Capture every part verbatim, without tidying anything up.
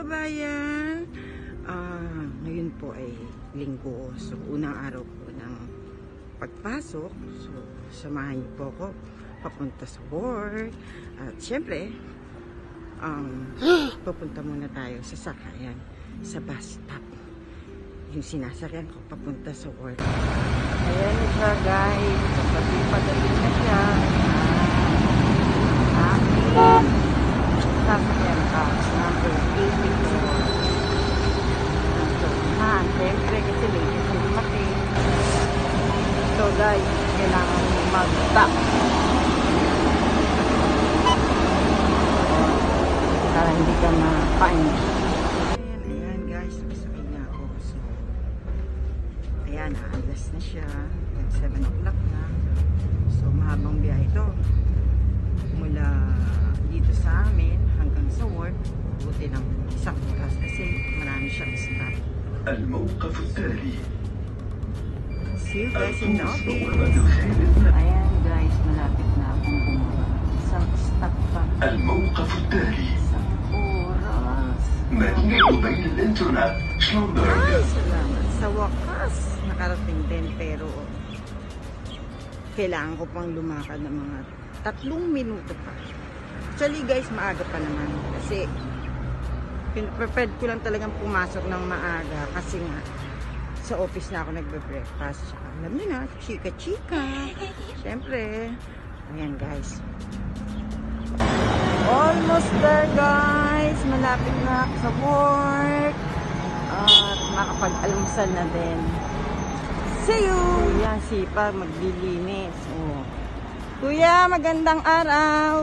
kabayan! Uh, ngayon po ay linggo. So, unang araw po ng pagpasok. So, samahan niyo po ako papunta sa work. At syempre, um, pupunta muna tayo sa sakayan, sa bus stop. Yung sinasakyan ko papunta sa work. Ayan na siya, guys. Pagpapagaling na siya. Akin. Sasakyan ka. Number eighty-four. So, ha, siyempre kasi late sa dumating. So, guys, kailangan mag-stop. Para hindi ka ma-fine. Ayan, ayan, guys. Masakay na ako. So, ayan, aalas na siya. seven o'clock na. So, mahabang biyahe ito. Mula dito sa amin hanggang sa work, buti ng isang oras kasi marami siyang stop. الموقف التالي. See you guys in the office. Ayan guys, malapit na akong bumaba. Isang stop pa. الموقف التالي. Isang oras. مدينة بين الإنترنت شلومبرغ. Ay, salamat. Sa wakas, nakarating din pero kailangan ko pang lumakad ng mga tatlong minuto pa. Actually guys, maaga pa naman kasi prepared ko lang talagang pumasok ng maaga kasi nga sa office na ako nagbe-breakfast. Alam niyo na, chika-chika. Siyempre, ayan guys. Almost there guys. Malapit na ako sa work. At makapag-almusal na din. See you! Kuya, sipa, maglilinis. Oh. Kuya, magandang araw!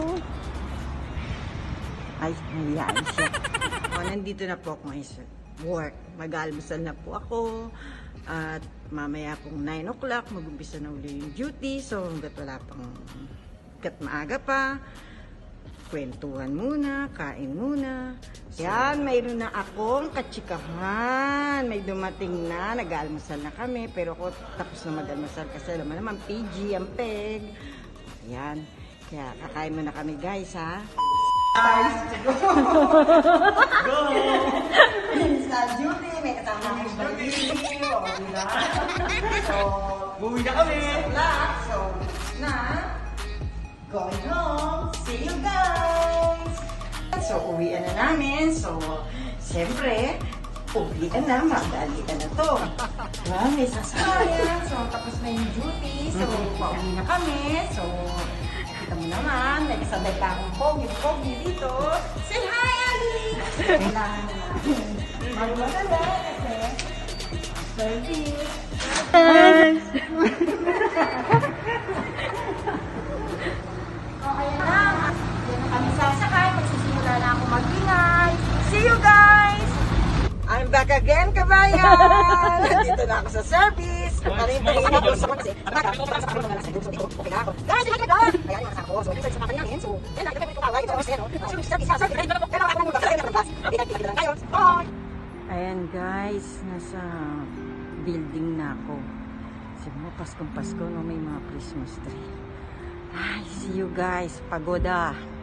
Ay, nahiyain siya. O, nandito na po ako ngayon sa work. Mag-almusal na po ako. At mamaya pong nine o'clock, mag-umpisa na uli yung duty. So, hanggat wala pang, hanggat maaga pa, kwentuhan muna, kain muna. So, yan, mayroon na akong katsikahan. May dumating na, nag-almusal na kami. Pero ako tapos na mag-almusal kasi alam mo naman, P G, ang peg. Ayan. Kaya kakain muna kami guys, ha? Guys, go! Go! Sa duty, may kasama akong balili. O, diba? So, buwi na kami! So, na, going home. See you guys! So, uwian na namin. So, siyempre, uwian na, magdalitan na to. Diba? May sasakyan. So, tapos na yung duty. So, pauwi na kami. So, kita mo naman, may kasabay ka akong pogi-pogi dito. Say hi, Ali! Kailangan na. Magmadala kasi service. Yes! O, ayan na. Yan na kami sasakay. Magsisimula na ako mag-ingay. See you guys! I'm back again, kabayan! Nandito na ako sa service. Kaparinto ko ako sa kasi. Okay na ako. Guys, hindi ka doon! Ayan yung kasama ko. So, ito sa mga namin. So, yan lang. Ito yung kaway. Ito yung service. Service. Service. Kailangan ako ng mga kasama ng bus. Kita-kita lang tayo. Bye! Ayan guys, nasa building na ako. Kasi mga Paskong Pasko, no, may mga Christmas tree. Ay, see you guys. Pagoda.